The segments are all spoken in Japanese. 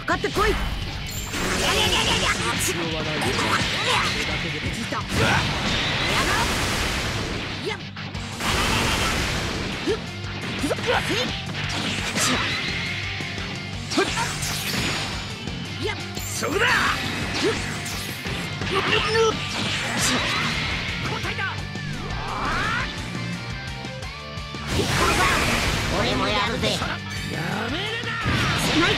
かってこい。 そこだ。 俺もやるぜ。 やめるな。 ない。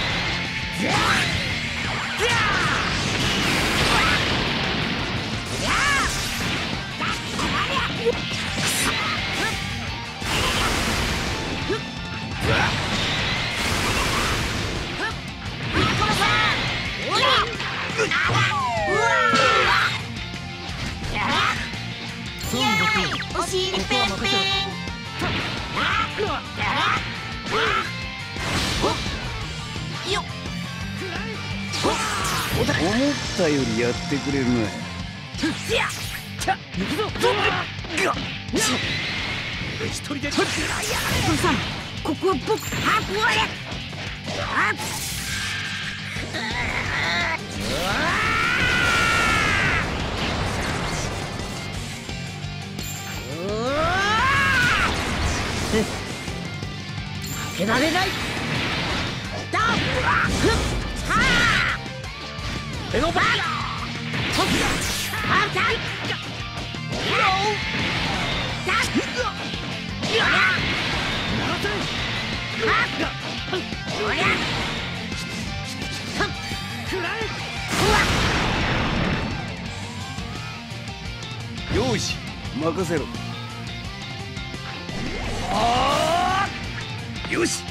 おしりペンペン。 思ったよりやってくれるな。 行くぞ。一人で。 お父さん、ここは僕。負けられない。 エゴバー。 よし、任せろ。 よし。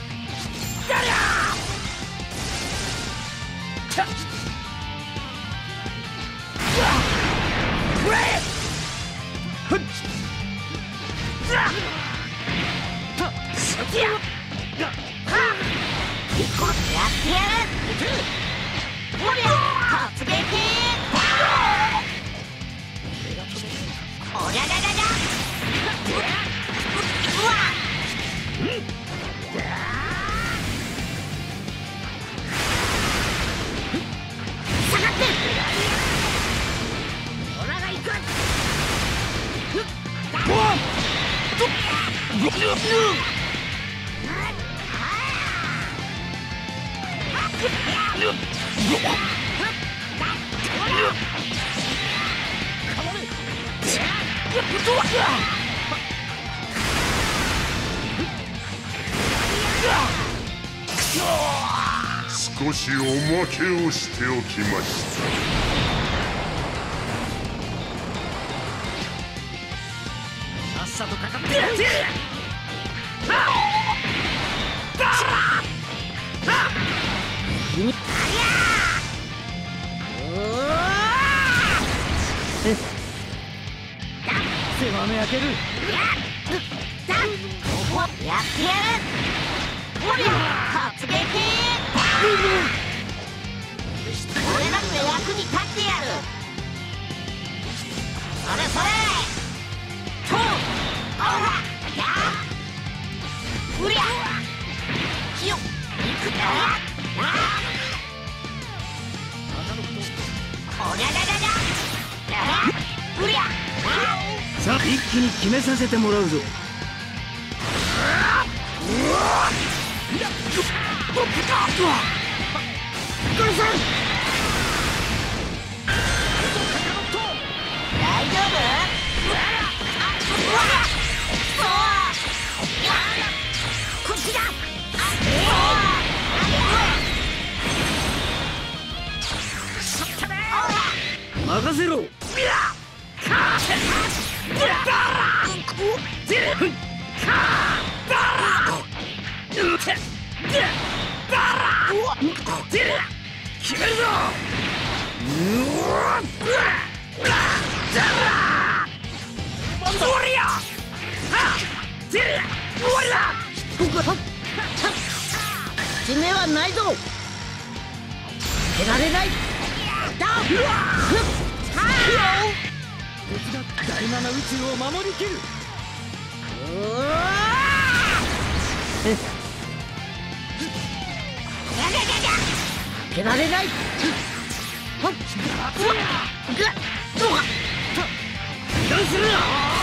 少しおまけをしておきました。 さっさとかかってやって。狭め開ける。 やってやる。突撃。俺だって役に立ってやる。それそれ。とやうりゃよいくか。おりゃりゃりゃりゃうりゃ。 さあ、一気に決めさせてもらうぞ。 大丈夫？こっちだ。 任せろ。 決めるぞ。 締めはないぞ。蹴られない。 僕が第七宇宙を守りきる。 けられない。はっぐっどうか油断するな。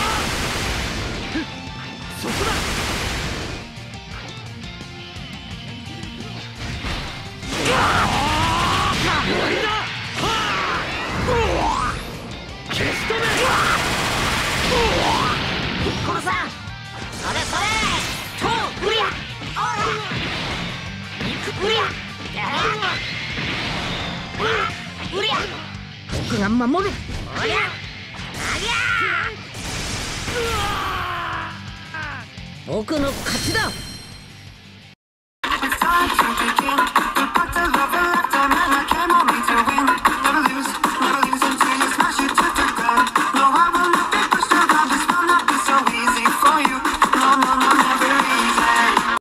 そこだ。終わりだ。消し止め。 殺さん。それそれとうりゃおらうりゃうりゃ僕が守る。おりゃありゃ僕の勝ちだ。